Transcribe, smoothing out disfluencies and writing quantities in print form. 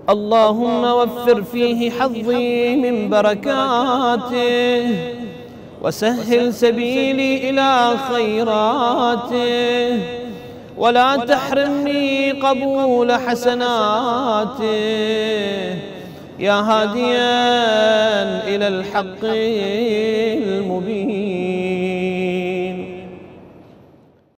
اللهم وفر فيه حظي من بركاته، وسهل سبيلي إلى خيراته، ولا تحرمني قبول حسناته، يا هاديا إلى الحق المبين.